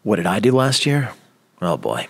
What did I do last year? Oh boy.